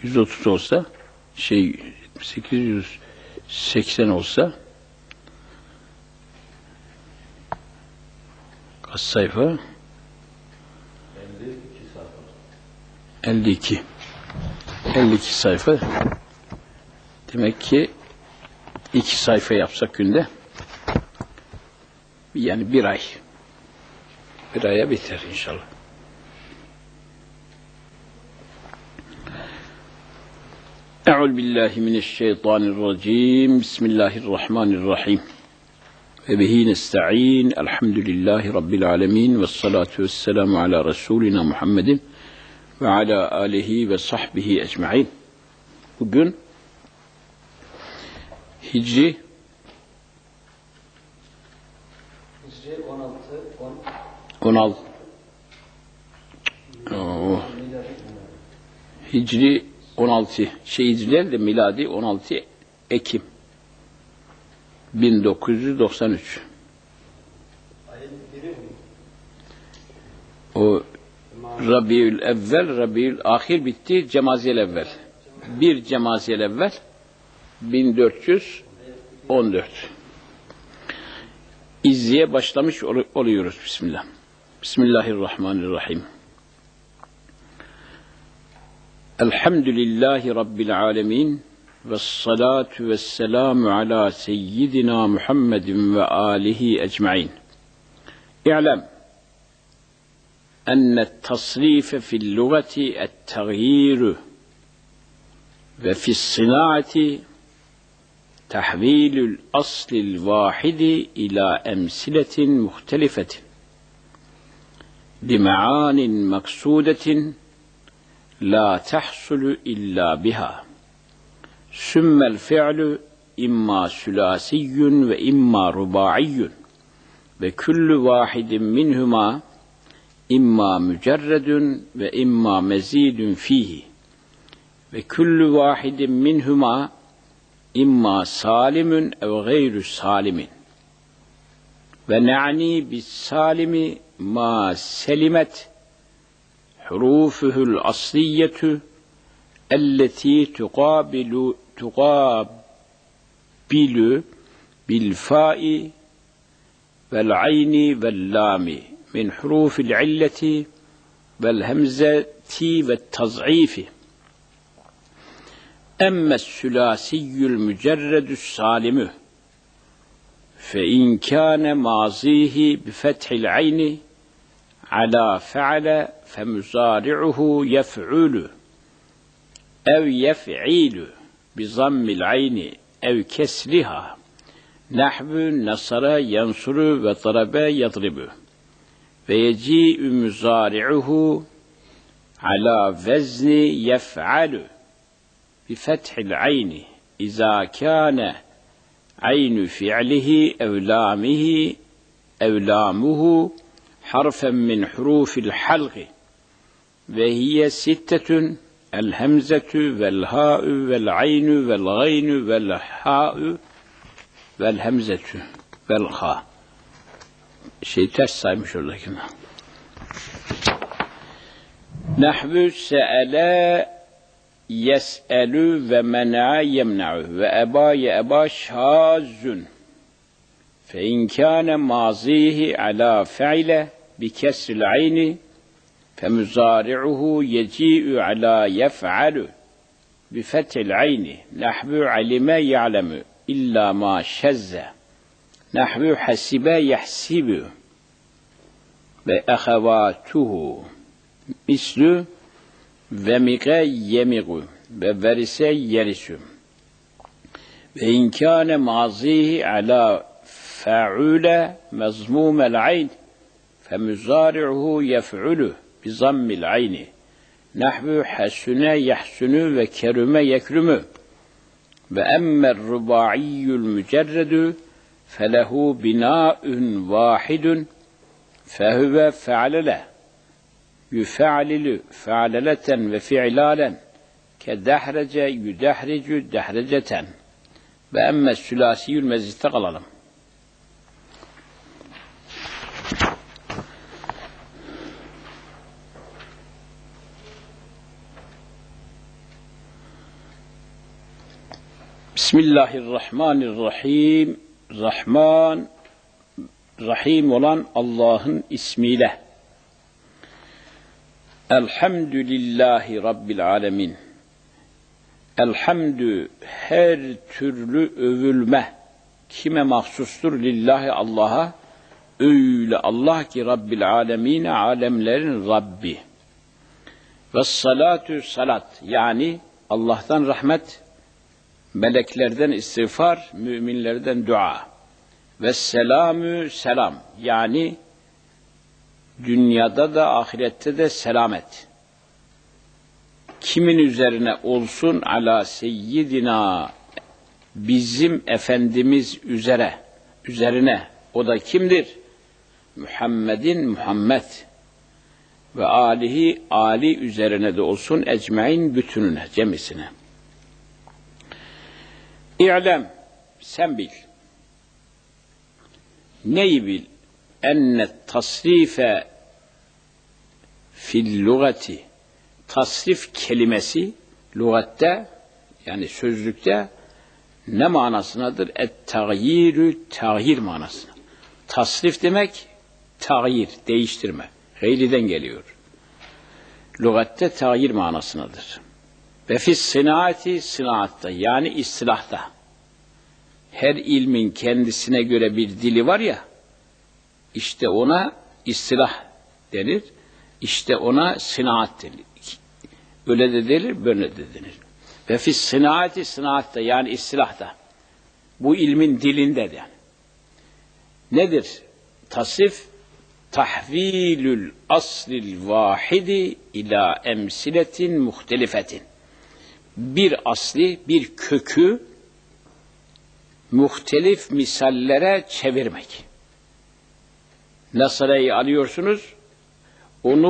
130 olsa 880 olsa kaç sayfa? 52 sayfa. Demek ki 2 sayfa yapsak günde, yani bir aya biter inşallah. Euzubillahimineşşeytanirracim. Bismillahirrahmanirrahim. Ve bihi nesta'in. Elhamdülillahi Rabbil alemin. Vessalatu vesselamu ala Resulina Muhammedin ve ala alihi ve sahbihi ecma'in. Bugün Hicri 16 Hicri 16 Hicriler de miladi 16 Ekim 1993. O Rabiül Evvel, Rabiül Ahir bitti, Cemaziyel Evvel. 1 Cemaziyel Evvel 1414. İzziye başlamış oluyoruz. Bismillah. Bismillahirrahmanirrahim. Elhamdülillahi Rabbil alemin. Vessalatu vesselamu ala seyyidina Muhammedin ve alihi ecma'in. İ'lem enne't tasrife fil lugati et-tagyiru ve fi's sınaati tahvilül aslil vahidi ila emsiletin muhtelifetin bima'anin maksudetin la tahsulu illa biha. Sümmel fi'lu imma sülasiyyun ve imma ruba'iyyun ve kullu vahidin minhuma imma mücerredun ve imma mezidun fihi ve kullu vahidin minhuma imma salimun ev gayru salimin ve na'ni bis salimi ma selimet hurufuhul asliyetu elleti tuqabilu bil fa'i vel ayni vel lami min hurufil illeti vel hemzeti ve taz'ifi. Emmes sülasiyyül mücerredü's salimü fe in kâne mazihi bi fethil ayni ala fe'ale fe muzari'uhu yef'ulu ev yef'ilu bi zammil ayni ev kesriha nahvu nasara yansuru ve darabe yadribu ve yeci'u muzari'uhu ala vezni yef'alu bi fethil ayni iza kâne aynu fi'lihi ev lamuhu harfen min hurufil halqi ve hiye sittetun el hemzetu vel ha'u vel aynu vel gaynu vel ha'u vel hemzetu vel ha. Ters saymış oradaki. Nahvu se'ele yes'elu ve men'a yemna'u ve eba ye'eba şâzzun fe in kâne mazihi alâ fe'ile bi kesril ayni fe muzari'uhu yeci'u alâ yef'alu bi fethil ayni nahvu alime ya'lemu illa ma şezze nahvu hasibe yahsibu ve ehevâtuhu mislu ve mike yemigu ve verise yerisu ve inkâne mazihi ala fa'ule mezmûmel ayn fe muzari'uhu yef'ulu bi zammil ayni nahvu hasune yahsunu ve kerüme yekrumu ve emmer ruba'iyyul mücerredu felehu binâ'un vâhidun fehuve fe'alele yufa'lilu fa'leleten ve fi'lalen ke dehrece yudehricu dehreceten ve emme sülasiyyül mezid'te kalalım. Bismillahirrahmanirrahim. Rahman, Rahim olan Allah'ın ismiyle. Elhamdülillahi Rabbil alemin. Elhamdü, her türlü övülme kime mahsustur? Lillahi, Allah'a. Öyle Allah ki Rabbil alemine, alemlerin Rabbi. Ve salatu, salat, yani Allah'tan rahmet, meleklerden istiğfar, müminlerden dua. Ve selamü, selam, yani dünyada da ahirette de selamet. Kimin üzerine olsun? Ala seyyidina, bizim Efendimiz üzerine. O da kimdir? Muhammedin, Muhammed. Ve alihi, ali üzerine de olsun, ecmain, bütününe, cemisine. İ'lem, sen bil. Neyi bil? Enne tasrife fil lugati, tasrif kelimesi lügatte, yani sözlükte ne manasındadır? Et-tağyirü, tağyir manasına. Tasrif demek tağyir, değiştirme. Gayriden geliyor. Lügatte tağyir manasındadır. Ve fis sınaati, sınaatta, yani istilahta. Her ilmin kendisine göre bir dili var ya, işte ona istilah denir, işte ona sınaat denir. Öyle de denir, böyle de denir. Ve fis sınaati, sınaatta, yani istilahta. Bu ilmin dilinde de. Nedir? Tasrif, tahvilül aslil vahidi ila emsiletin muhtelifetin. Bir asli, bir kökü muhtelif misallere çevirmek. Nasarayı alıyorsunuz, onu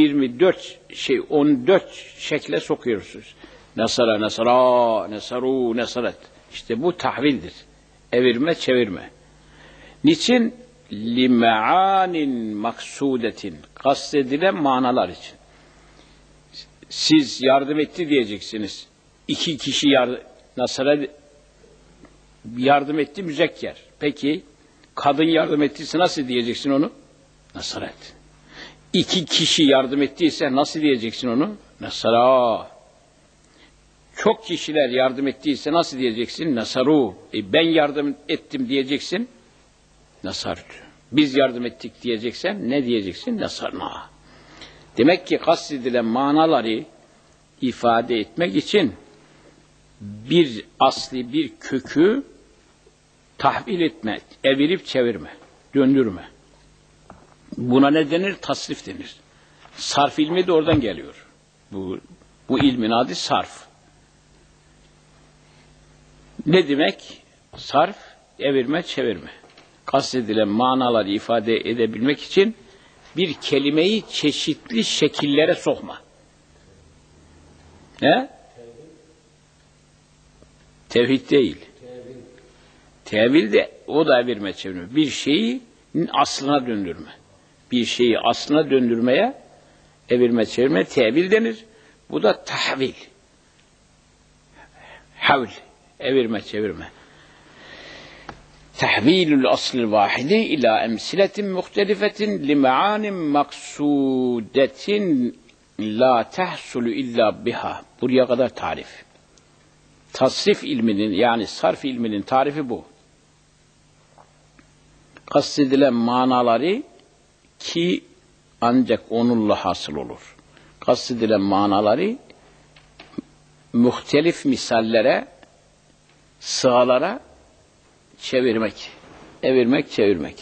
14 şekle sokuyorsunuz. Nasara, nasara, nasaru, nasaret. İşte bu tahvildir. Evirme, çevirme. Niçin? Lime'anin maksudetin. Kastedilen manalar için. Siz yardım etti diyeceksiniz. 2 kişi Nasara yardım etti, müzekker. Peki, kadın yardım ettiyse nasıl diyeceksin onu? Nasaret. 2 kişi yardım ettiyse nasıl diyeceksin onu? Nasara. Çok kişiler yardım ettiyse nasıl diyeceksin? Nasaru. Ben yardım ettim diyeceksin. Nasartu. Biz yardım ettik diyeceksen ne diyeceksin? Nasarna. Demek ki kastedilen manaları ifade etmek için bir asli, bir kökü tahvil etme, evirip çevirme, döndürme. Buna ne denir? Tasrif denir. Sarf ilmi de oradan geliyor. Bu ilmin adı sarf. Ne demek? Sarf, evirme, çevirme. Kastedilen manaları ifade edebilmek için bir kelimeyi çeşitli şekillere sokma. Ne? Tevhid değil. Tevil de o da evirme, çevirme. Bir şeyi aslına döndürme. Bir şeyi aslına döndürmeye evirme, çevirme tevil denir. Bu da tahvil. Havl, evirme, çevirme. Tahvilül aslil vahidi ila emsiletin muhtelifetin lime'anin maksudetin la tehsulü illa biha. Buraya kadar tarif. Tasrif ilminin, yani sarf ilminin tarifi bu. Kastedilen manaları ki ancak onunla hasıl olur. Kastedilen manaları muhtelif misallere, sıralara çevirmek, evirmek, çevirmek.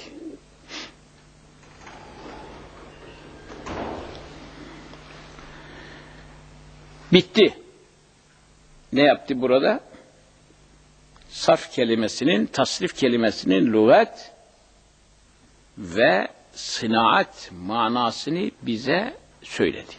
Bitti. Ne yaptı burada? Sarf kelimesinin, tasrif kelimesinin lügat ve sınaat manasını bize söyledi.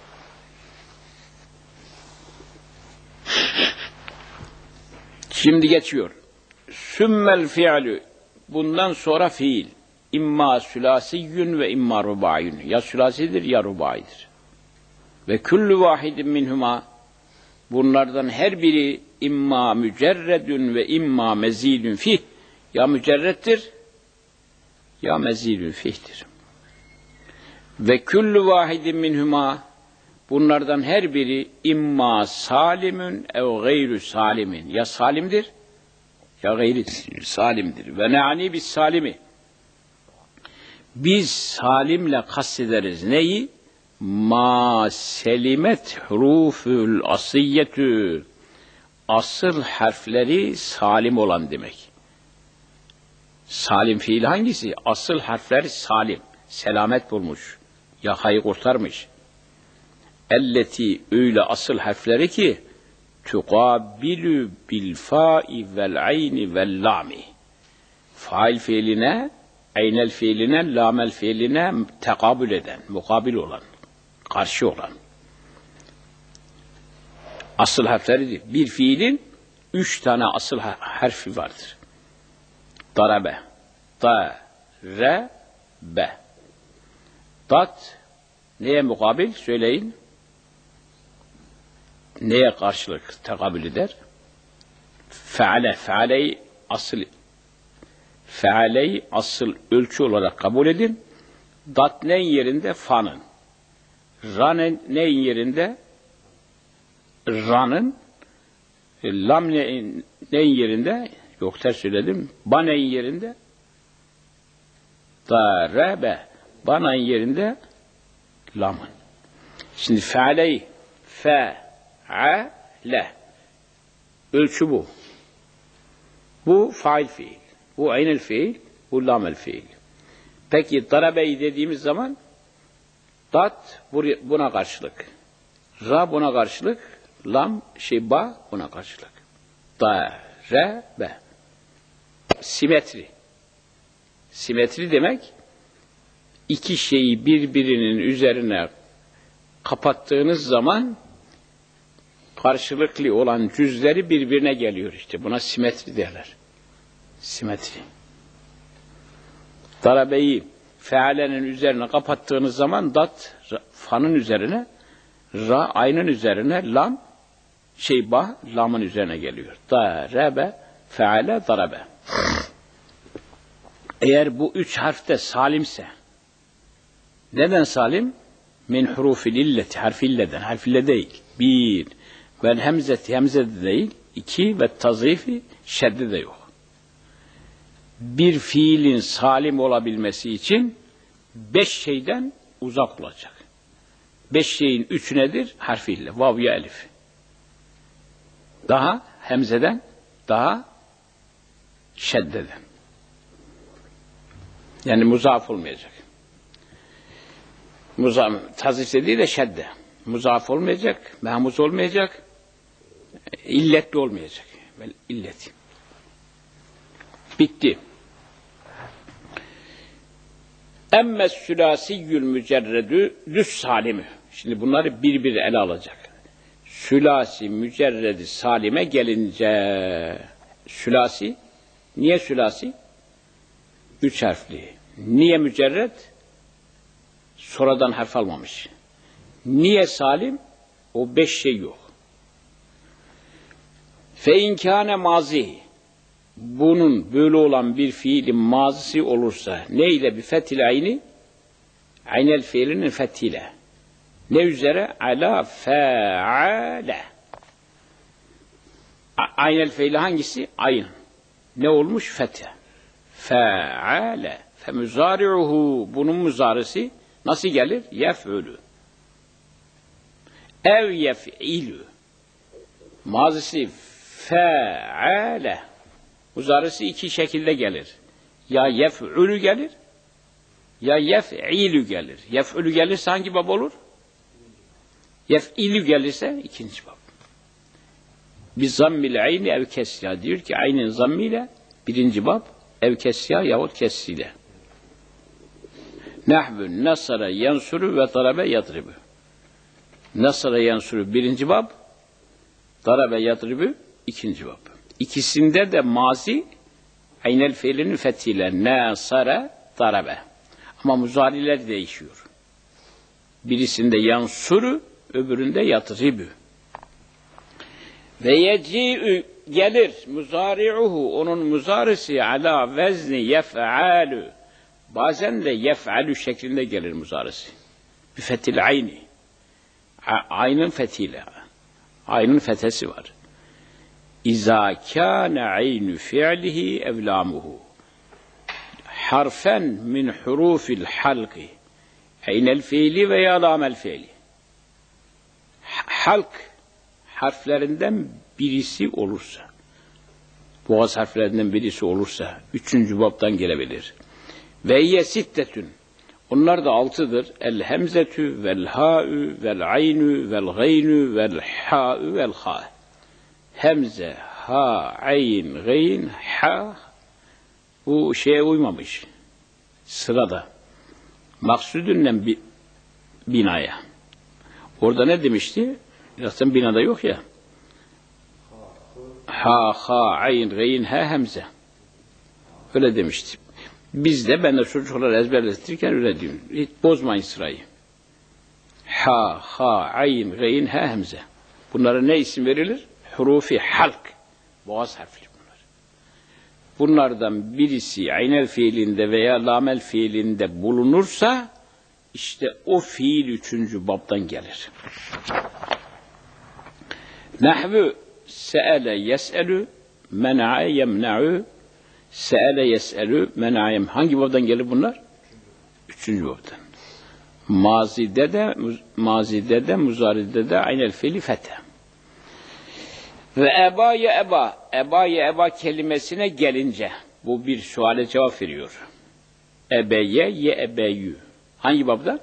Şimdi geçiyor. Sümmel fi'lü, bundan sonra fiil. İmma sülasiyyün ve imma rubaiyün. Ya sülasidir ya rubaidir. Ve küllü vahidin minhuma, Bunlardan her biri imma mücerredün ve imma mezidün fih. Ya mücerrettir ya mezidün fihtir. Ve küllü vahidin minhuma, bunlardan her biri imma salimün ev gayrü salimin. Ya salimdir ya gayri salimdir. Ve ne'ani bis salimi. Biz salimle kastederiz neyi? Ma selimet huruful asiyyetü. Asıl harfleri salim olan demek. Salim fiil hangisi? Asıl harfler salim. Selamet bulmuş. Yakayı kurtarmış. Elleti, öyle asıl harfleri ki tuqabilü bil fa'i vel ayni vel lami. Fail fiiline, aynel fiiline, lamel fiiline tekabül eden, mukabil olan, karşı olan. Asıl harfleri, bir fiilin 3 tane asıl harfi vardır. Darabe, da, re, be. Dat neye mukabil? Söyleyin. Neye karşılık tekabül eder? Feale, fealeyi asıl ölçü olarak kabul edin. Dat neyin yerinde? Fa'nın. Ra neyin yerinde? Ra'nın. Lam neyin yerinde? Yok, ters söyledim. Ba neyin yerinde? Da, re, be. Ba'nın yerinde lamın. Şimdi fealeyi fe'ale. Ölçü bu. Bu fail fiil. Bu aynel fiil. Bu lamel fiil. Peki darabeyi dediğimiz zaman dat buna karşılık. Ra buna karşılık. Lam ba buna karşılık. Da, re, be. Simetri. Simetri demek iki şeyi birbirinin üzerine kapattığınız zaman karşılıklı olan cüzleri birbirine geliyor işte. Buna simetri derler. Simetri. Darabeyi fealenin üzerine kapattığınız zaman dat fa'nın üzerine, ra aynın üzerine, lam ba lamın üzerine geliyor. Darabe, feale, darabe. Eğer bu 3 harfte salimse, neden salim? Min hurufil illeti, harf illeden, harf ille değil. 1. Vel hemzeti, hemze de değil. 2. Ve tazifi, şedde de yok. Bir fiilin salim olabilmesi için 5 şeyden uzak olacak. 5 şeyin 3'ü nedir? Harf ille, vav ya elif. Daha hemzeden, daha şeddeden. Yani muzaf olmayacak. Tazif dediği de şedde. Muzaf olmayacak, mehmuz olmayacak, illetli olmayacak. İlleti. Bitti. Emmes sülasiyyül mücerredü düz salimü. Şimdi bunları bir ele alacak. Sülasi mücerredi salime gelince, sülasi, niye sülasi? 3 harfli. Niye mücerred? Sonradan harf almamış. Niye salim? O 5 şey yok. Fe inkâne mazi. Bunun böyle olan bir fiilin mazisi olursa neyle? Bir fethil ayni, aynel fiilinin fethiyle. Ne üzere? Ala fe'ale. Aynel fiili hangisi? Ayn. Ne olmuş? Fethe. Fe'ale. Fe müzari'uhu. Bunun müzarisi nasıl gelir? Yef'ülü. Ev yef'ilü. Mazisi fe'ale. Müzarisi 2 şekilde gelir. Ya yef'ülü gelir, ya yef'ilü gelir. Yef'ülü gelirse hangi bab olur? Yef'ilü gelirse 2. bab. Bir zammil ayni ev kesya. Diyor ki aynin zammiyle 1. bab, ev kesya yahut kessiyle. Nahvün nasara yansuru ve darabe yadribu. Nasara yansuru 1. bab, darabe yadribu 2. bab. İkisinde de mazi aynel fiilinin fethiyle nasara darabe. Ama muzariler değişiyor. Birisinde yansuru, öbüründe yadribu. Ve yeci'ü gelir muzari'uhu onun muzarisi ala vezni yef'alu. Bazen de yef'alu şeklinde gelir muzarisi. Bir fetil ayni. Aynın fethiyle. Aynın fethesi var. İza kâne aynu fi'lihi evlamuhu. Harfen min hurufil halqi. Aynel fiili veya lamel fiili. Halk harflerinden birisi olursa, boğaz harflerinden birisi olursa, 3. babdan gelebilir. Ve hiye sittetün. Onlar da 6'dır. El hemzetü vel ha'ü vel aynü vel gaynü vel ha'ü vel ha. Hemze, ha, ayn, gayn, ha. Bu şeye uymamış. Sırada. Maksudunla binaya. Orada ne demişti? Zaten binada yok ya. Ha, ha, ayn, gayn, ha, hemze. Öyle demişti. Biz de ben de çocuklar ezberletirken öyle diyorum. Hiç bozmayın sırayı. Ha, ha, ayn, gayn, ha, hemze. Bunlara ne isim verilir? Hurufi halk. Boğaz harfleri bunlar. Bunlardan birisi aynel fiilinde veya lamel fiilinde bulunursa işte o fiil 3. babdan gelir. Nahvu se'ele yes'elü men'a yemna'u se'ele yes'elü men'a yem. Hangi babdan gelir bunlar? 3. babdan. Mazide de muzaride de aynel fiili fethe. Ve eba ye eba. Eba ye eba kelimesine gelince bu bir suale cevap veriyor. Ebeye ye ebeyü. Hangi babdan?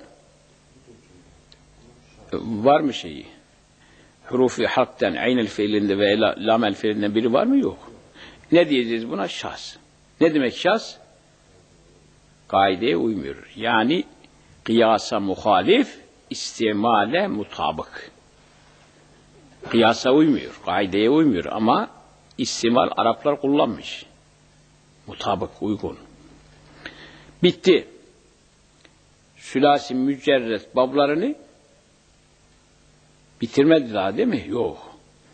Var mı şeyi? Hurufi halktan aynel fiilinde ve lamel fiilinden biri var mı? Yok. Ne diyeceğiz buna? Şahs. Ne demek şahs? Kaideye uymuyor. Yani kıyasa muhalif, istimale mutabık. Kıyasa uymuyor, kaideye uymuyor ama istimal Araplar kullanmış. Mutabık, uygun. Bitti. Sülasi mücerret bablarını bitirmedi daha değil mi? Yok.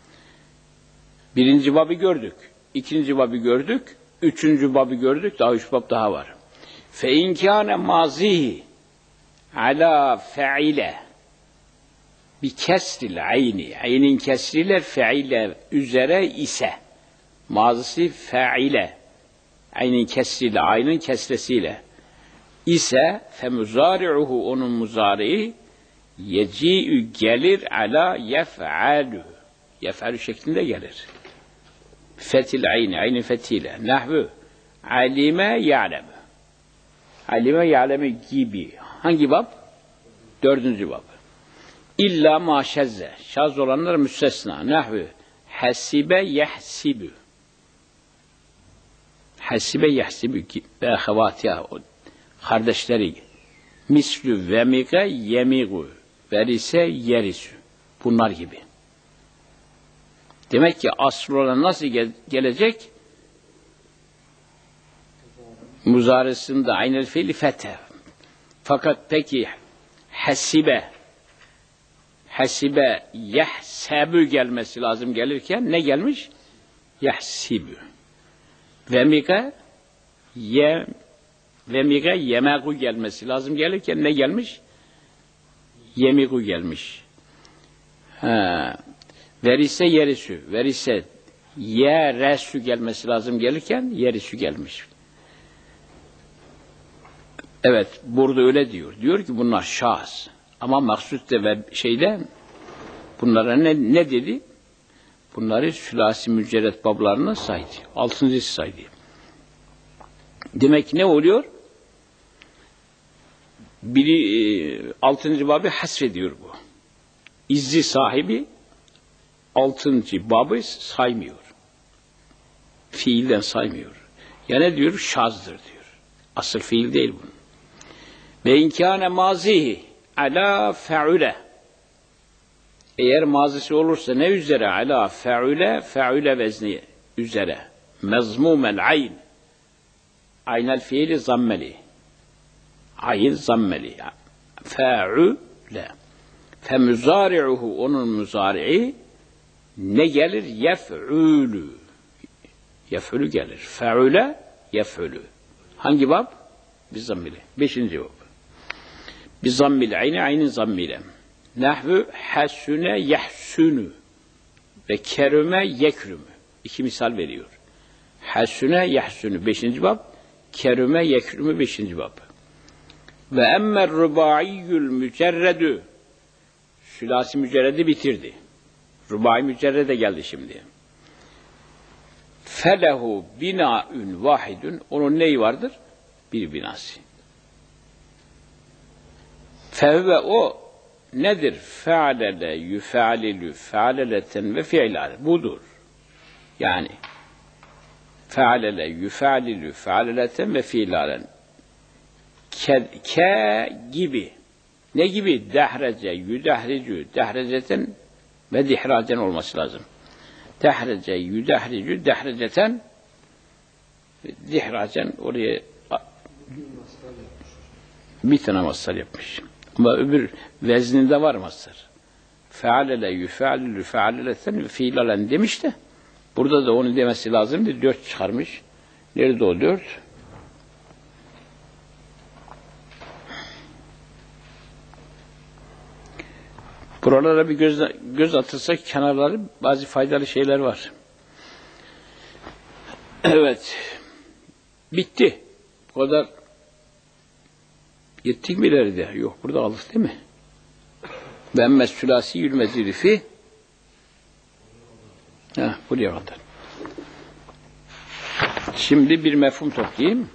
1. babı gördük. 2. babı gördük. 3. babı gördük. Daha 3 bab daha var. Fe in kâne mazihi ala fe'ile bi kesril ayni. Aynin kesriyle fe'ile üzere ise. Mazisi fe'ile. Aynin kesriyle, aynin kesresiyle. İse fe muzari'uhu onun muzari'i yeci'ü gelir ala yef'alu. Yef'alu şeklinde gelir. Fetil ayni, aynin fetiyle. Nahvu alime ya'lem. Alime ya'lem gibi. Hangi bab? 4. bab. İlla ma şezze. Şaz olanlar müstesna. Nahvu hasibe yehsibu. Hasibe yehsibu ve ahavatiha kardeşleri. Mislü vemike yemigu. Verise yerisu. Bunlar gibi. Demek ki asıl olan nasıl gelecek? Muzaresinde aynel fiili fethe. Fakat peki hasibe yehsebu gelmesi lazım gelirken ne gelmiş? Yehsibu. Vemike yemegu gelmesi lazım gelirken ne gelmiş? Yemigu gelmiş. Verise yerisu. Verise yeresu gelmesi lazım gelirken yerisu gelmiş. Evet, burada öyle diyor. Diyor ki bunlar şahs. Ama maksud de ve şeyde bunlara ne dedi? Bunları sülasi mücerret bablarına saydı. 6. saydı. Demek ki ne oluyor? 6. babı hasrediyor bu. İzzi sahibi 6. babı saymıyor. Fiilden saymıyor. Ya ne diyor? Şazdır diyor. Asıl fiil değil bunun. Ve inkâne mazihi ala fe'ule. Eğer mazisi olursa ne üzere? Ala fe'ule vezni üzere. Mezmumel ayn. Aynel fiili zammeli. Ayn zammeli. Fe'ule. Femuzari'uhu onun muzari'i Ne gelir? Yef'ülü. Yef'ülü gelir. Fe'üle, yef'ülü. Hangi bab? Bizammile. 5. bab. Bizammile, aynin zammile. Nahvu hasune yahsunu ve kerüme yekrümü. 2 misal veriyor. Hasune yahsunu 5. bab. Kerüme yekrümü 5. bab. Ve emmer rubaiyyül mücerredü. Sülasi mücerredi bitirdi. Rubai mücerrede geldi şimdi. Felehu bina'ün vahidun. Onun neyi vardır? Bir binası. Fevve o nedir? Fe'alele yüfe'alilü fe'aleleten ve fi'lâle. Budur. Yani fe'alele yüfe'alilü fe'aleleten ve fi'lâlen. Ke gibi. Ne gibi? Dehrece, yüdehricü, dehreceten ve dihracen olması lazım. Dehrece, yüdehricü, dehreceten dihracen oraya bir tane mastar yapmış. Ama öbür vezninde var mastar. Fealele, yüfealilü, fealeleten ve fiilalen demiş de burada da onu demesi lazım. 4 çıkarmış. Nerede o 4? Buralara bir göz atırsak kenarları bazı faydalı şeyler var. Evet. Bitti. Bu kadar yettik mi ileride? Yok burada aldık değil mi? Ve emmez sülâsi yülmezîri fi. Buraya kadar. Şimdi bir mefhum toplayayım.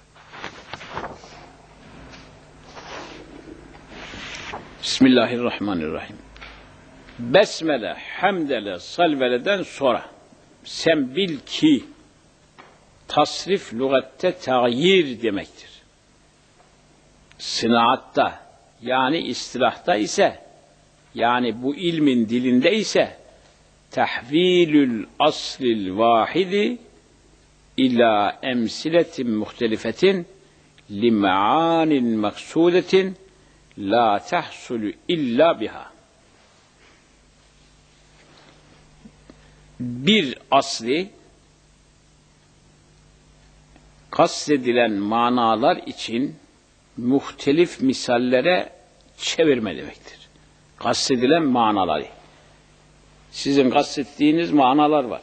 Bismillahirrahmanirrahim. Besmele, hamdele, salveleden sonra sen bil ki tasrif lügatte tağyir demektir. Sınaatta yani istilahta ise yani bu ilmin dilinde ise tahvilül aslil vahidi ila emsiletin muhtelifetin li maanin maksudetin la tahsulü illa biha. Bir asli kastedilen manalar için muhtelif misallere çevirme demektir. Kastedilen manaları. Sizin kastettiğiniz manalar var.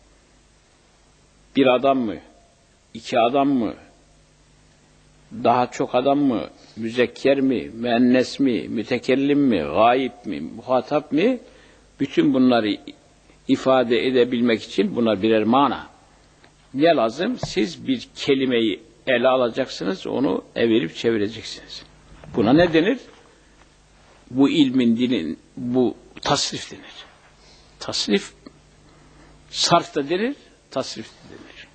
Bir adam mı? 2 adam mı? Daha çok adam mı? Müzekker mi? Müennes mi? Mütekellim mi? Gayip mi? Muhatap mı? Bütün bunları ifade edebilmek için bunlar birer mana. Ne lazım? Siz bir kelimeyi ele alacaksınız, onu evirip çevireceksiniz. Buna ne denir? Bu ilmin dilin, bu tasrif denir. Tasrif, sarf da denir, tasrif de denir.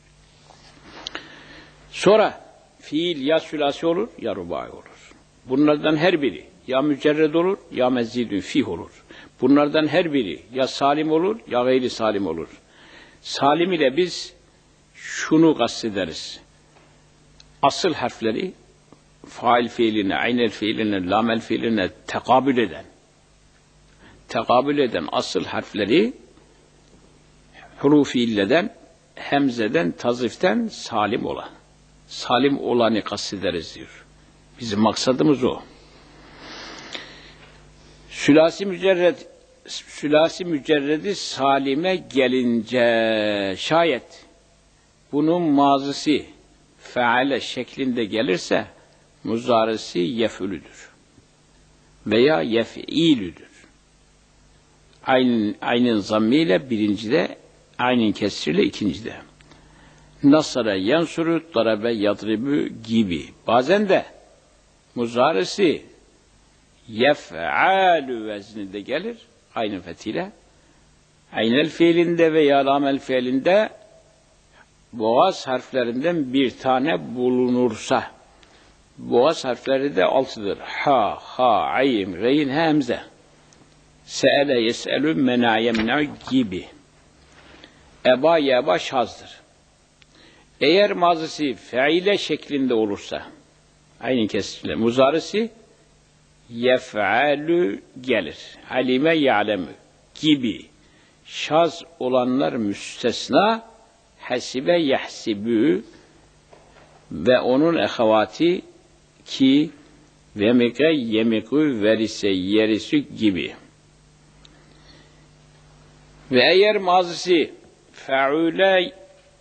Sonra fiil ya sülasi olur, ya rubai olur. Bunlardan her biri ya mücerred olur, ya mezidün fih olur. Bunlardan her biri ya salim olur, ya gayri salim olur. Salim ile biz şunu kastederiz. Asıl harfleri fail fiiline, aynel fiiline, lamel fiiline tekabül eden asıl harfleri hurufi illeden, hemzeden, taziften salim olanı kastederiz diyor. Bizim maksadımız o. Sülasi mücerredi salime gelince şayet bunun mazisi feale şeklinde gelirse muzarisi yef'ülüdür veya yef'ilüdür. Aynen zammiyle birincide, aynen kesriyle ikincide. Nasara yansuru, darabe yadribu gibi. Bazen de muzarisi yef'alü vezninde gelir, aynen fethiyle. Aynel fiilinde veya lamel fiilinde boğaz harflerinden bir tane bulunursa, boğaz harfleri de 6'dır. Ha, ha, ayn, gayn, hemze. Se'ele, yes'elü, mena, yemna gibi. Eba, yeba şazdır. Eğer mazisi feile şeklinde olursa, aynı kesirle, muzarisi yef'alü gelir. Halime, ya'lemü gibi. şaz olanlar müstesna, hasibe yahsibü ve onun ehevati ki vemike yemiku verise yerisu gibi. Ve eğer mazisi fe'ule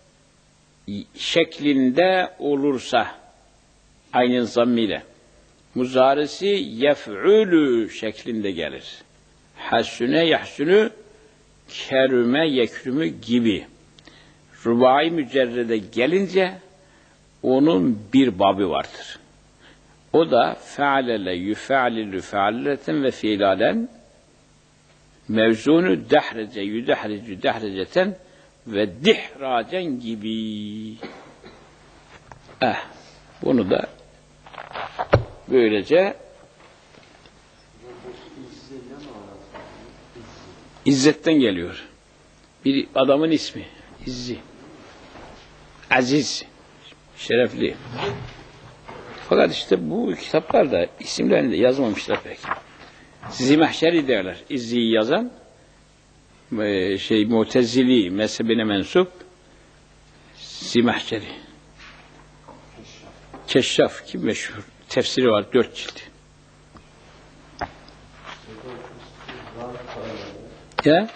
şeklinde olursa aynı zammıyla muzarisi yef'ülü şeklinde gelir. Hasüne yahsünü kerüme yekrümü gibi. Rubai mücerrede gelince onun bir babı vardır. O da fe'alele yüfe'alilü fe'alileten ve fiilalen mevzunu dehrece yüdehrecü dehreceten ve dihracen gibi. Bunu da böylece İzzet'ten geliyor. Bir adamın ismi. İzzi. Aziz. Şerefli. Fakat işte bu kitaplarda isimlerini de yazmamışlar pek. Zimahşeri derler. İzzi'yi yazan Mu'tezili mezhebine mensup Zimahşeri. Keşşaf ki meşhur. Tefsiri var 4 cilt. Ya?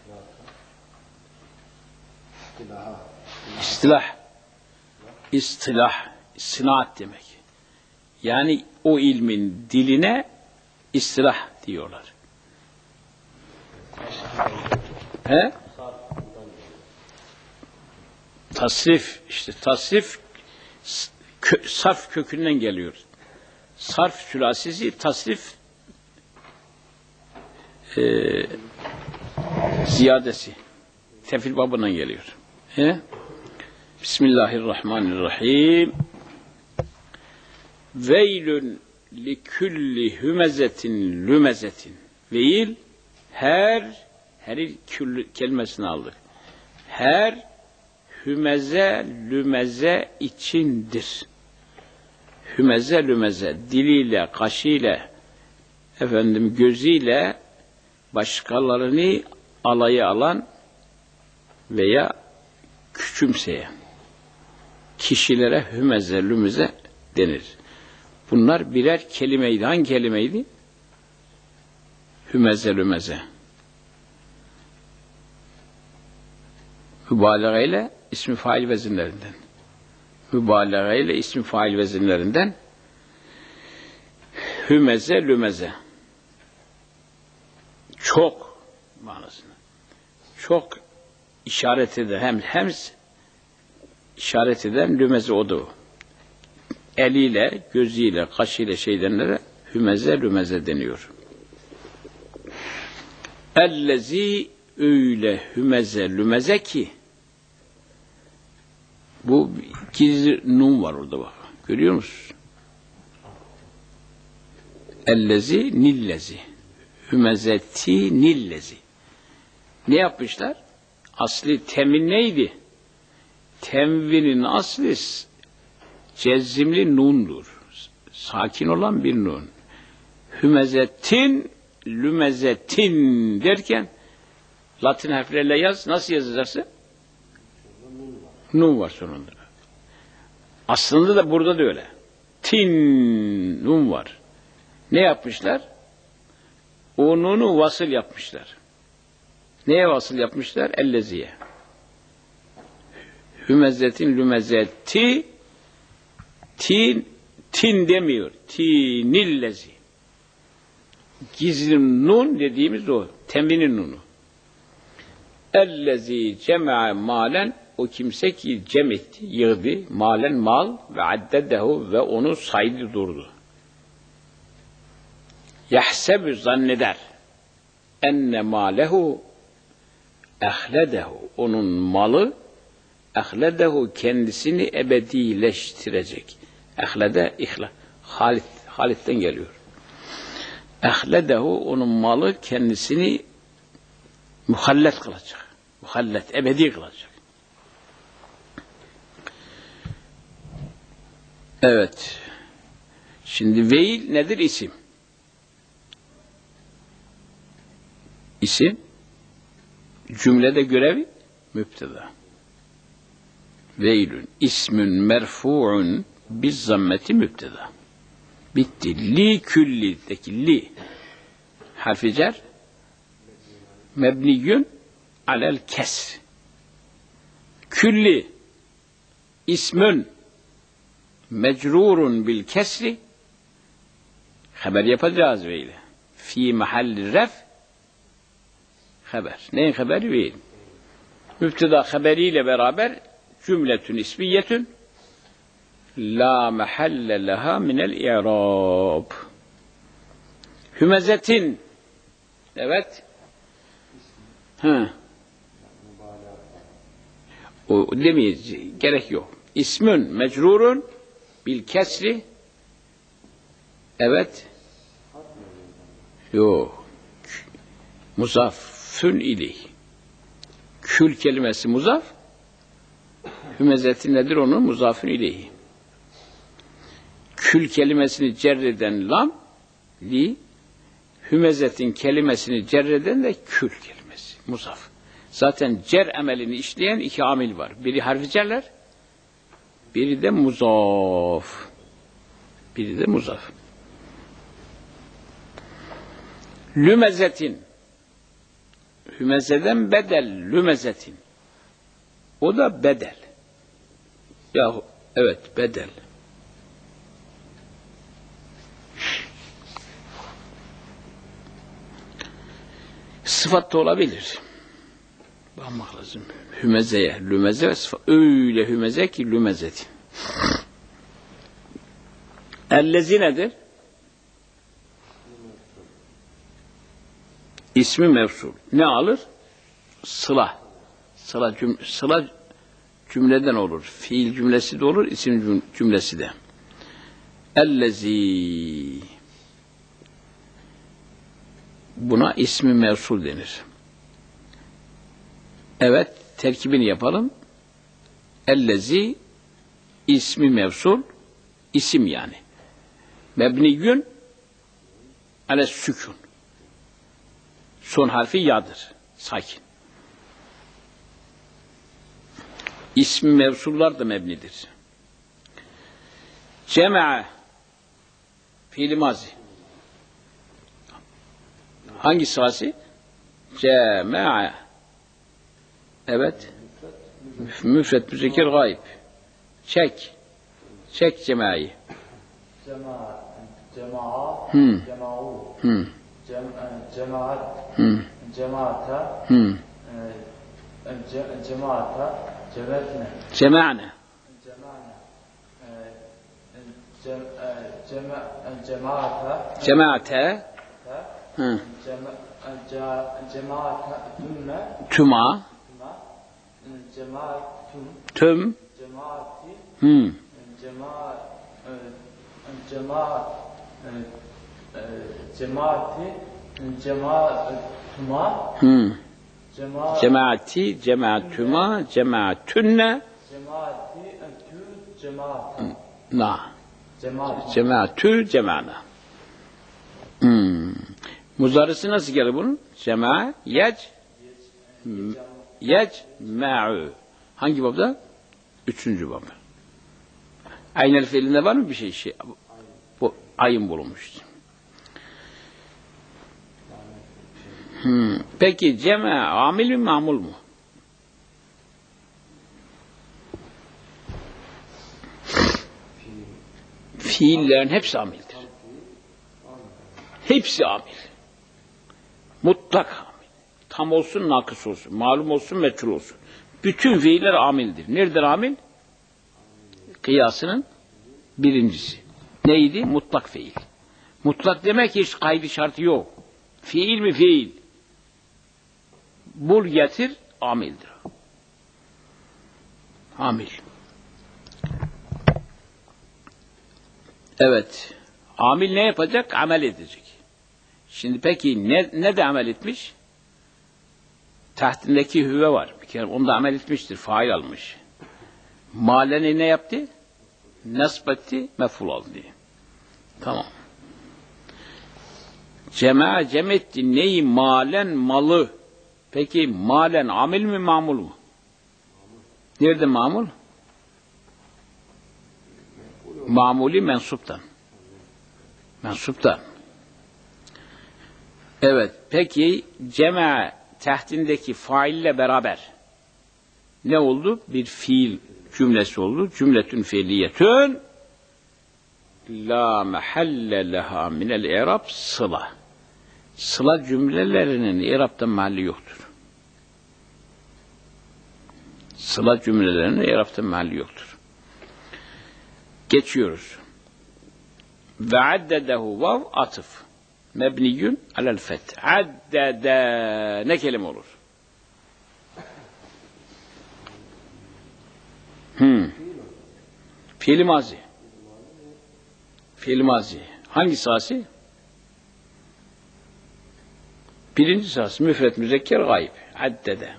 İstilah. Sınaat demek. Yani o ilmin diline istilah diyorlar. He? Tasrif. İşte tasrif sarf kökünden geliyor. Sarf sülasisi tasrif ziyadesi. Tefil babından geliyor. He? Bismillahirrahmanirrahim. Veylün likülli hümezetin lümezetin. Veil her kelimesini aldık. Her hümeze lümeze içindir. Hümeze lümeze diliyle, kaşıyla, gözüyle başkalarını alaya alan veya küçümseyen kişilere hümeze lümeze denir. Bunlar birer kelimeydi. Hangi kelimeydi? Hümeze lümeze. Mübalağa ile ismi fail vezinlerinden. Mübalağa ile ismi fail vezinlerinden hümeze lümeze. Çok manasında. Çok işaret eden hem işaret eden lümeze odu. Eliyle, gözüyle, kaşıyla şeydenlere hümeze lümeze deniyor. Ellezi öyle hümeze lümeze ki bu gizli nun var orada bak. Görüyor musun? Ellezi nillezi. Hümezeti nillezi. Ne yapmışlar? Asli temin neydi? Temvinin asli cezimli nundur. Sakin olan bir nun. Hümezetin, lümezetin derken Latin harflerle yaz. Nasıl yazacaksın? Nun var sonunda. Aslında da burada da öyle. Tin, nun var. Ne yapmışlar? O nunu vasıl yapmışlar. Neye vasıl yapmışlar? Elleziye. Hümezetin lümezeti tin demiyor. Tinillezi. Gizli nun dediğimiz o. Temvinin nunu. Ellezi cema'a malen o kimse ki cem etti, yığdı, malen mal ve addedehu ve onu saydı durdu. Yahsebü zanneder enne malehu ehledehu onun malı ehledehu kendisini ebedileştirecek. Ehlede ihla. Halit'ten geliyor. Ehledehu onun malı kendisini muhallet kılacak. Muhallet, ebedi kılacak. Evet. Şimdi veil nedir? İsim. Cümlede görevi müpteda. Veylün ismün merfu'un biz zammeti müpteda. Bitti. Li külli'deki li harfi cer mebniyün alel kes. Külli ismün mecrurun bil kesri haber yapacağız böyle. Fi mahalli ref haber. Neyin haberi? Veyin. Müpteda haberiyle beraber cümletün ismiyetün la mahalle leha minel i'rab. Hümezetin evet. O demeyiz. Gerek yok. İsmün mecrurun bil kesri evet. Yok. Muzafün ileyh. Kül kelimesi muzaf. Hümezeti nedir onun? Muzafün ileyhi. Kül kelimesini cerreden lam li, hümezetin kelimesini cerreden de kül kelimesi. Muzaf. Zaten cer emelini işleyen iki amil var. Biri harfi cerler, biri de muzaf. Biri de muzaf. Lümezetin. Hümezeden bedel. Lümezetin. O da bedel. Yahu evet bedel. Sıfat da olabilir. Bakmak lazım. Hümezeye, lümeze ve sıfat. Öyle hümeze ki lümezeti. Ellezi nedir? İsmi mevsul. Ne alır? Sıla. Sıla cümleden olur. Fiil cümlesi de olur, isim cümlesi de. Ellezi. Buna ismi mevsul denir. Evet, terkibini yapalım. Ellezi ismi mevsul, isim yani. Mebniyün ale sükun. Son harfi ya'dır. Sakin. İsmi mevsullar da mebnidir. Cema'a fiil-i mazi. Hangi sırası? Cema'a. Evet. Müfret, müzekir, gayb. Çek. Çek cema'yı. Cema'a. Cema'u. Cemaat. Cemaata. Cemaata. Cemaatne. Cema'ne. Cemaata. Cemaate. Cemaata. Tüma. Cemaatum. Tüm. Cemaati. Cemaati. Cemaatuma. Cemaati, cemaatüma, cemaatünne. Cemaati. Cemaata. Na. Cemaat. Cemaatü, cemana. Muzarisi nasıl gelir bunun? Cema, yecma'u. Hangi babda? 3. bab. Aynel fiilinde var mı bir şey? Bu ayın bulunmuş. Peki cema amil mi mamul mu? Fiillerin hepsi amildir. Hepsi amil. Mutlak amil. Tam olsun, nakıs olsun. Malum olsun, meçhul olsun. Bütün fiiller amildir. Neredir amil? Kıyasının birincisi. Neydi? Mutlak fiil. Mutlak demek ki hiç kaydı şartı yok. Fiil mi fiil? Bul getir, amildir. Amil. Evet. Amil ne yapacak? Amel edecek. Şimdi peki ne de amel etmiş? Tahtindeki hüve var. Bir kere onu da amel etmiştir. Fail almış. Maleni ne yaptı? Nasb etti, mef'ul aldı. Tamam. Cem etti neyi? Malen malı. Peki malen amil mi mamul mu? Nerede mamul? Mamuli mensuptan. Mensuptan. Evet. Peki cema tahtindeki faille beraber ne oldu? Bir fiil cümlesi oldu. Cümletün fiiliyetün la mehalle leha minel i'rab sıla. Sıla cümlelerinin i'rab'ta mahalli yoktur. Sıla cümlelerinin i'rab'ta mahalli yoktur. Geçiyoruz. Ve addedehu vav atıf. Mebniyün alel feth. Addede ne kelime olur? Fiil-i mazi. Fiil-i mazi. Hangi sasi? Birinci sasi. Müfret, müzekker, gayb. Addede.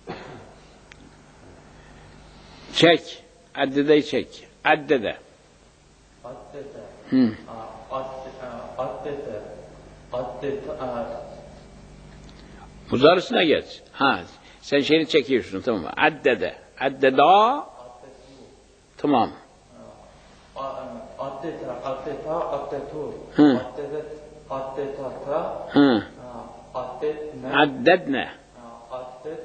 Çek. Addedeyi çek. Addede. Addede. Addede. Addede. Muzarısına geç. Ha, sen şeyini çekiyorsun, tamam mı? Addede. Addeda. Tamam. Addeta. Addeta. Addetu. Hı. Addedet. Addetata. Hı. Addetne. Addedne. Addet.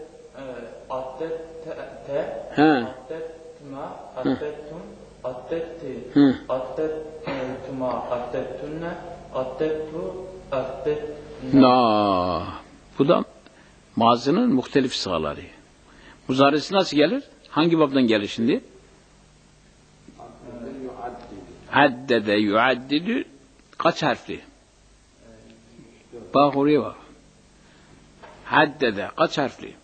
Addette. Hı. Addetma. Addettum. Addetti. Hı. Addettuma. Addettunne. Addettu. Addetne. Na. Bu da mazının muhtelif sıraları. Muzarisi nasıl gelir? Hangi babdan gelir şimdi? Addede yuaddidü kaç harfli? Bak oraya bak. Haddede kaç harfli?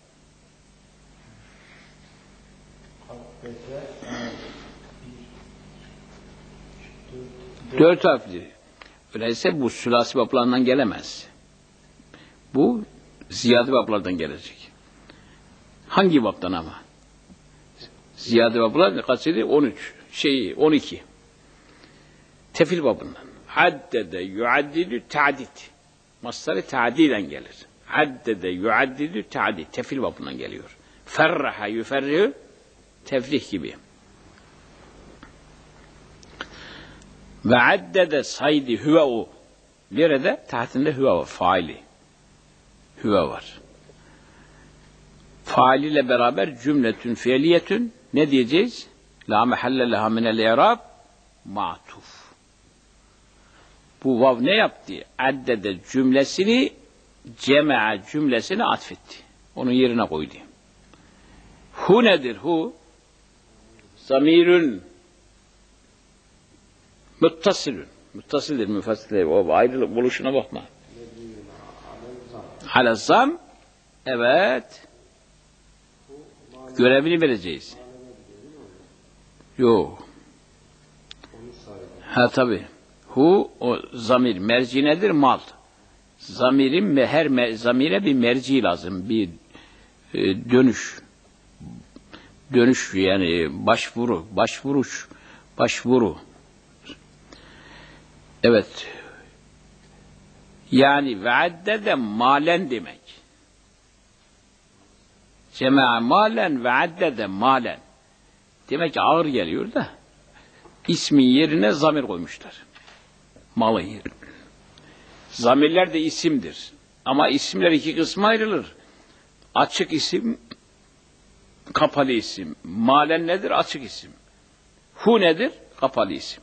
Dört harfli. Öyleyse bu sülasi bablarından gelemez. Bu ziyade bablardan gelecek. Hangi babdan ama? Ziyade bablar kaçıydı? 13. 12. Tefil babından. Haddede yuaddidü ta'did. Mastarı ta'diden gelir. Haddede yuaddidü ta'did. Tefil babından geliyor. Ferraha yuferrihu tefrih gibi. Ve addede saydi huve o. Nerede? Tahtinde huve var. Faili. Huve var. Fail ile beraber cümletün fiiliyetün ne diyeceğiz? La mehalle leha minel i'rab ma'tuf. Bu vav ne yaptı? Addede cümlesini cema'a cümlesini atfetti. Onun yerine koydu. Hu nedir? Hu zamirün muttasilün. Muttasildir müfessirler. O ayrılık buluşuna bakma. Alezam evet. Görevini vereceğiz. Yok. Ha tabi. Hu o zamir. Merci nedir? Mal. Zamirin zamire bir merci lazım. Bir dönüş. Dönüş yani başvuru. Başvuru. Evet. Yani ve'adde de malen demek. Cema'a malen ve'adde de malen. Demek ki ağır geliyor da ismin yerine zamir koymuşlar. Malı yerine. Zamirler de isimdir. Ama isimler iki kısma ayrılır. Açık isim, kapalı isim. Malen nedir? Açık isim. Hu nedir? Kapalı isim.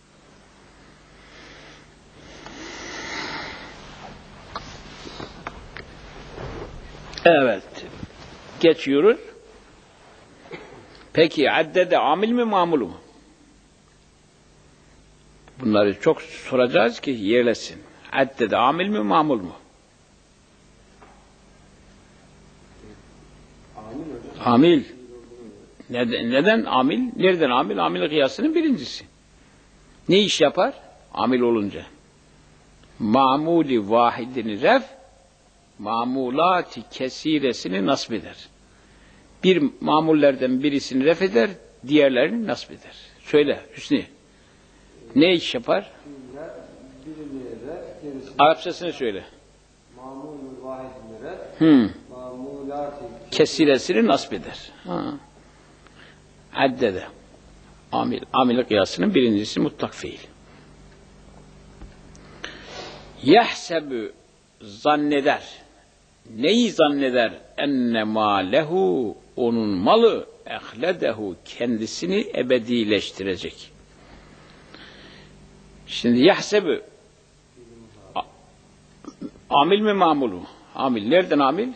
Evet. Geçiyoruz. Peki addede amil mi mamul mu? Bunları çok soracağız ki yerlesin. Addede amil mi mamul mu? Amil. Neden amil? Nereden amil? Amil kıyasının birincisi. Ne iş yapar? Amil olunca. Mamuli vahidini ref, mamulati kesiresini nasb eder. Bir mamullerden birisini ref eder, diğerlerini nasb eder. Söyle Hüsnü. Ne iş yapar? Arapçasını söyle. Mamul vahidini ref, mamul kesiresini nasb eder. Haddede. Amil kıyasının birincisi mutlak fiil. Yahsebu zanneder. Neyi zanneder? Enne mâlehu onun malı ehledehu kendisini ebedileştirecek. Şimdi yahsebu amil mi mamul mu? Amil. Nereden amil?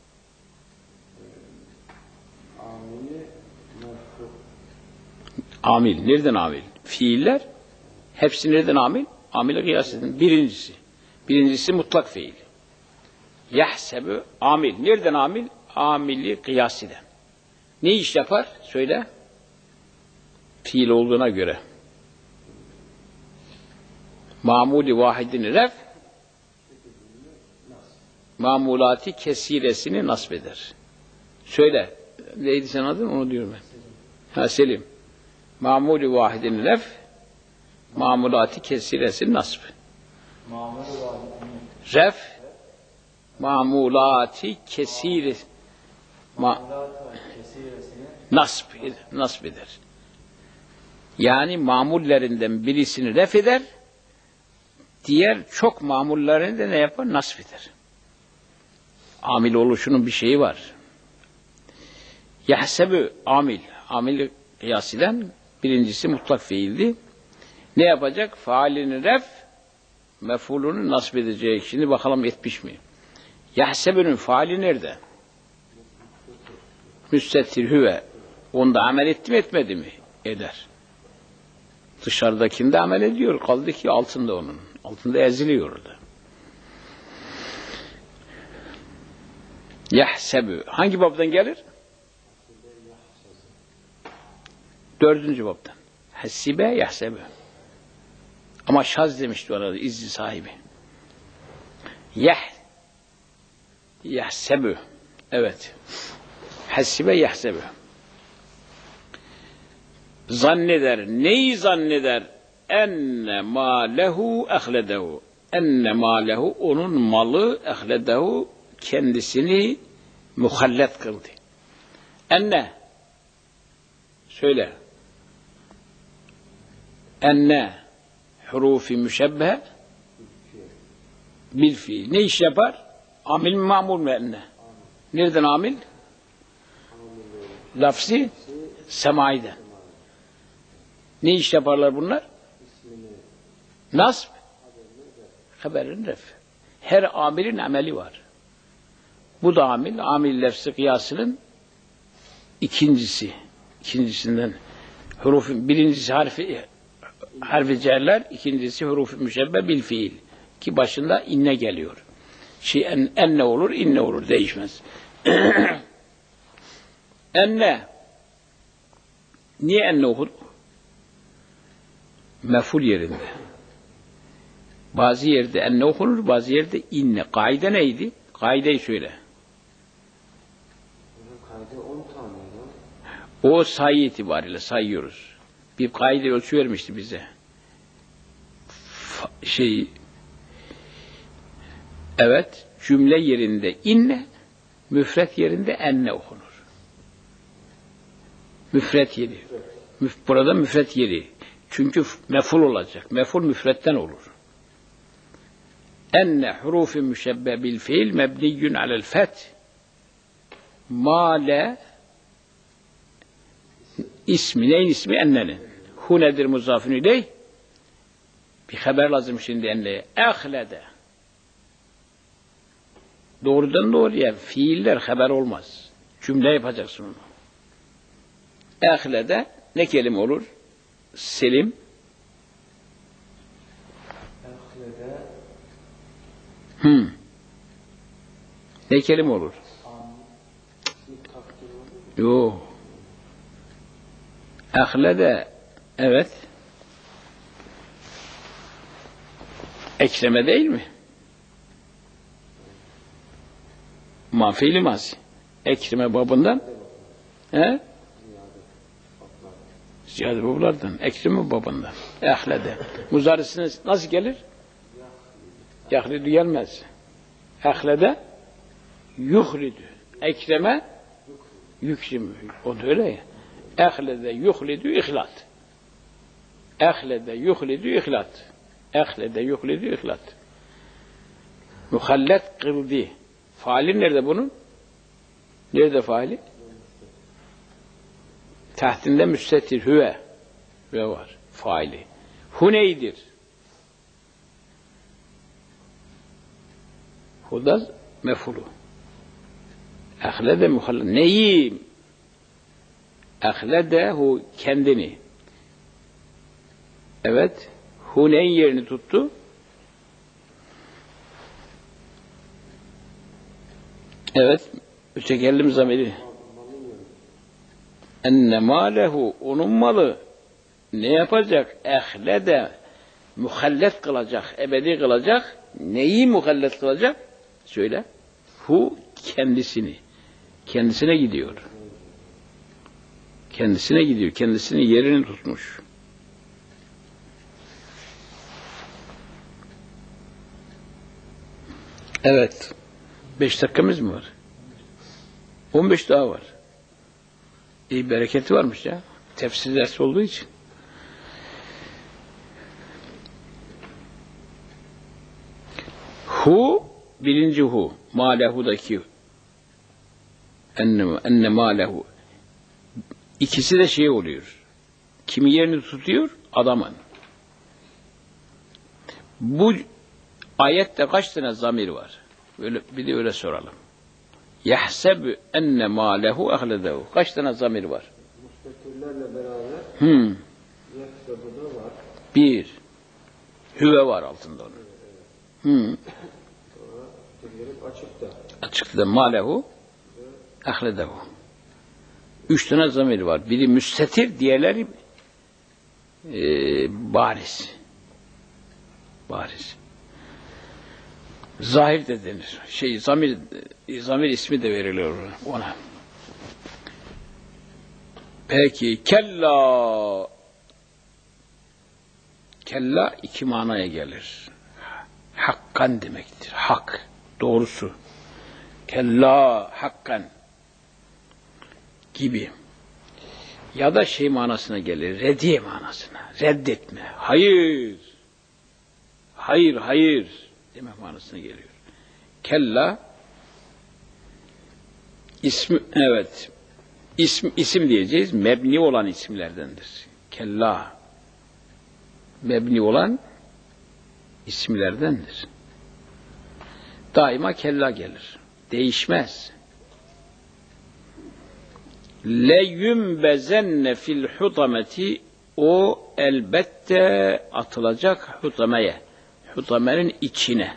Amil. Nereden amil? Fiiller. Hepsi nereden amil? Amile kıyas edin. Birincisi mutlak fiil. Yahsebu amil. Nereden amil? Amili kıyas eden. Ne iş yapar? Söyle. Fiil olduğuna göre. Mamuli vahidini ref, mamulati kesiresini nasb eder. Söyle. Neydi sen adın? Onu diyorum ben. Selim. Mamuli vahidini ref, mamulati kesiresini nasb. Ref, mamulati kesiresi nasb eder. Yani mamullerinden birisini ref eder, diğer çok mamullerini de ne yapar? Nasb eder. Amil oluşunun bir şeyi var. Yahsebu amil. Amil kıyasiden birincisi mutlak fiildi. Ne yapacak? Faalini ref, mef'ulunu nasb edecek. Şimdi bakalım etmiş mi? Yahsebu'nun faali nerede? Müstettir hüve. Onda amel etti mi etmedi mi? Eder. Dışarıdakinde amel ediyor. Kaldı ki altında onun. Altında eziliyor orada. Yahsebu. Hangi babdan gelir? 4. babdan. Hasibe yahsebu. Ama şaz demişti orada izni sahibi. Yahsebu. Evet. Hasibe yahsebu. Zanneder. Neyi zanneder? Enne mâlehu ehledehu. Enne mâlehu onun malı ehledehu kendisini muhallet kıldı. Enne. Söyle. Enne hurufi müşebbehe bil fiil. Ne iş yapar? Amil mi mamul mu enne? Nereden amil? Lafzi semaiden. Ne iş yaparlar bunlar? Nasb. Haberin ref. Her amilin ameli var. Bu da amil lefzi kıyasının ikincisinden birincisi harfi cerler, ikincisi hurufu müşebbe bil fiil. Ki başında inne geliyor. Enne olur, inne olur, değişmez. Enne. Niye enne okur? Mef'ul yerinde. Bazı yerde enne okunur, bazı yerde inne. Kaide neydi? Kaideyi söyle. Kaide 10 taneydi. O sayı itibariyle sayıyoruz. Bir kaide ölçü vermişti bize. Evet, cümle yerinde inne, müfret yerinde enne okunur. Müfret yeri. Burada müfret yeri. Çünkü mef'ul olacak. Mef'ul müfretten olur. Enne hurufi müşebbe bil fiil mebniyyun alel feth mâle ismi. Neyin ismi? Ennenin. Hu nedir muzafın ileyh? Bir haber lazım şimdi enneye. Ehlede. Doğrudan doğruya fiiller haber olmaz. Cümle yapacaksın onu. Ehlede ne kelime olur? Selim. Ne kelime olur? Yok. Ehlede evet. Ekreme değil mi? Fiili mazi. Ekreme babından. He? Ziyade bablardan. Ekreme babından. Ehlede. Muzarısına nasıl gelir? Yahridu gelmez. Ehlede yuhridu. Ekreme yükrim. O da öyle ya. Ehlede yuhlidü ihlat. Ehlede yuhlidü ihlat. Ehlede yuhlidü ihlat. Muhallet kıldı. Faali nerede bunun? Nerede faali? Tahtinde müstetir hüve. Hüve var. Faali. Hu neydir? Hu da mefulu. Ehlede muhallet. Neyi? Ehlede hu kendini. Evet. Hu neyin yerini tuttu? Evet. Mütekellim zamiri. Enne mâlehu, onun malı ne yapacak? Ehlede muhallet kılacak, ebedi kılacak. Neyi muhallet kılacak? Söyle. Hu kendisini. Kendisine gidiyor. Kendisine gidiyor. Kendisinin yerini tutmuş. Evet. 5 dakikamız mı var? 15 daha var. İyi bereketi varmış ya. Tefsir dersi olduğu için. Hu, birinci hu. Mâlehudaki enne mâlehu. İkisi de şey oluyor. Kimi yerini tutuyor? Adamın. Bu ayette kaç tane zamir var? Böyle, bir de öyle soralım. Yahsebü enne mâlehu ehledehu. Kaç tane zamir var? Müstakillerle beraber yahsebu'da var. Bir. Hüve var altında onun. Sonra gelip açıkta. Açıkta mâlehu ehledehu. 3 tane zamir var. Biri müstetir, diğerleri bariz. Bariz. Zahir de denir. Zamir ismi de veriliyor ona. Peki kella. Kella 2 manaya gelir. Hakkan demektir. Hak. Doğrusu. Kella hakkan gibi. Ya da şey manasına gelir. Reddiye manasına. Reddetme. Hayır. Hayır, hayır demek manasına geliyor. Kella ismi, evet. İsim diyeceğiz. Mebni olan isimlerdendir. Kella mebni olan isimlerdendir. Daima kella gelir. Değişmez. Le yumbezenne fil hutameti, o elbette atılacak hutameye. Hutamenin içine.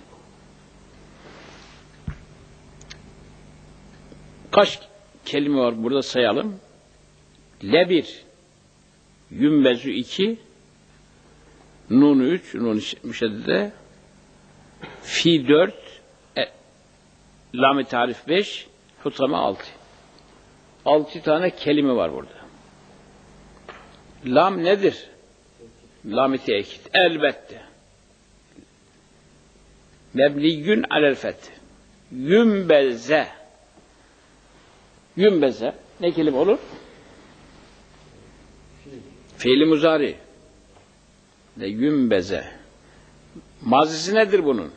Kaç kelime var burada sayalım. Le 1, yümbezü 2, nun 3, nun müşeddede, fi 4, lam-ı tarif 5, hutame 6. 6 tane kelime var burada. Lam nedir? Lam-ı tekit. Elbette. Mebniyyün alel feth. Yümbeze. Yümbeze. Ne kelime olur? Fiil-i muzari. Ve yümbeze. Mazisi nedir bunun?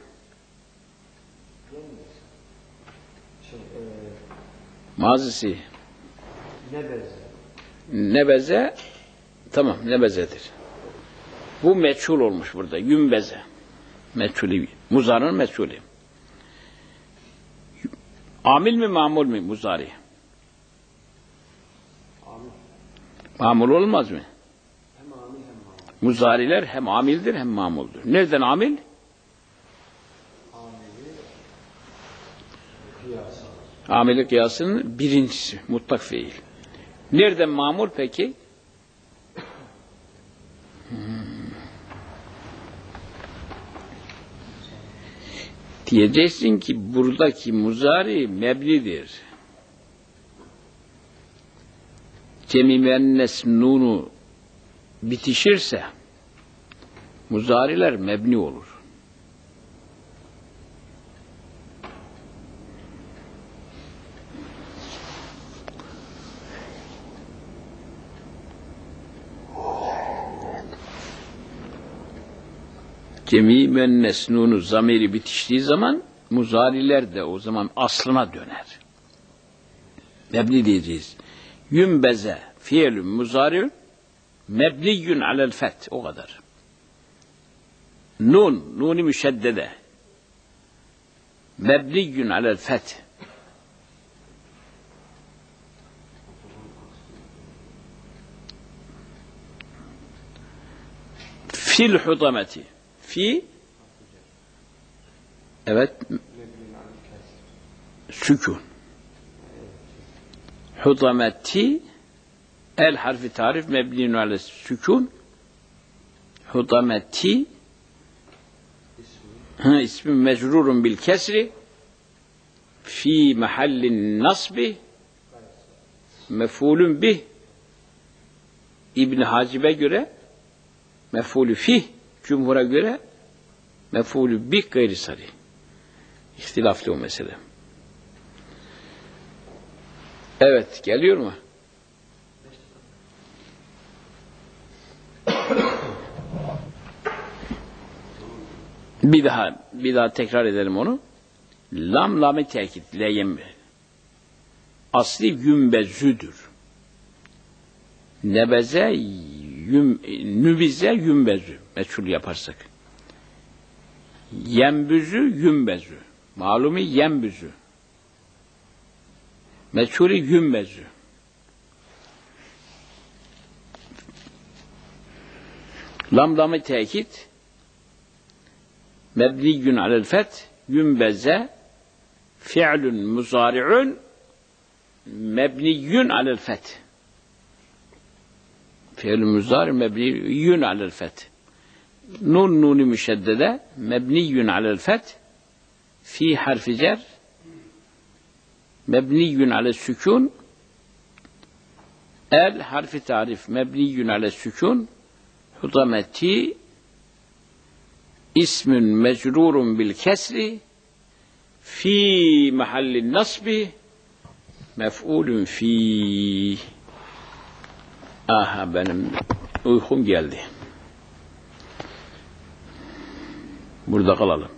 Mazisi. Nebeze. Nebeze. Tamam, nebezedir. Bu meçhul olmuş burada. Yümbeze. Meçhulü. Muzarının meçhulü. Amil mi mamul mi muzari? Amil. Mamul olmaz mı? Hem amil hem mamul. Muzariler hem amildir hem mamuldur. Nereden amil? Amili kıyas alır. Amili kıyasının birincisi. Mutlak fiil. Nereden mamul peki? Diyeceksin ki buradaki muzari meblidir. Cem-i müennes nunu bitişirse muzariler mebni olur. Cemi müennes nunu zamiri bitiştiği zaman muzariler de o zaman aslına döner. Mebni diyeceğiz. Yümbeze fiilün muzari'ün mebniyyün alel feth. O kadar. Nuni müşeddede mebniyyün alel feth. Fil hudameti. Fi evet sükun. Hudameti el harfi tarif mebniyyün alel sükun. Hudameti ismi mecrurun bil kesri fi mahallin nasbi mef'ulun bih İbn Hacib'e göre mef'ulü fih, cumhura göre mef'ulü bih gayri sarih. İhtilaflı o mesele. Evet, geliyor mu? Bir daha tekrar edelim onu. Lam-ı tekit, leyem. Asli yümbezüdür. Nebeze, nübize, yümbezü. Meçhul yaparsak. Yembüzü, yümbezü. Malumi yembüzü. Meçhulü yümbezü. Lam-ı tekit mebniyyün alel feth yümbeze fi'lun muzari'un mebniyyün alel feth. Fi'lun muzari' mebniyyün alel feth. Nuni müşeddede mebniyyün alel feth fi harfi cer mebniyyün alel sükun el harfi tarif mebniyyün alel sükun hudameti ismün mecrurun bil kesri fi mahallin nasbi mef'ulun fi. Aha, benim uykum geldi. Burada kalalım.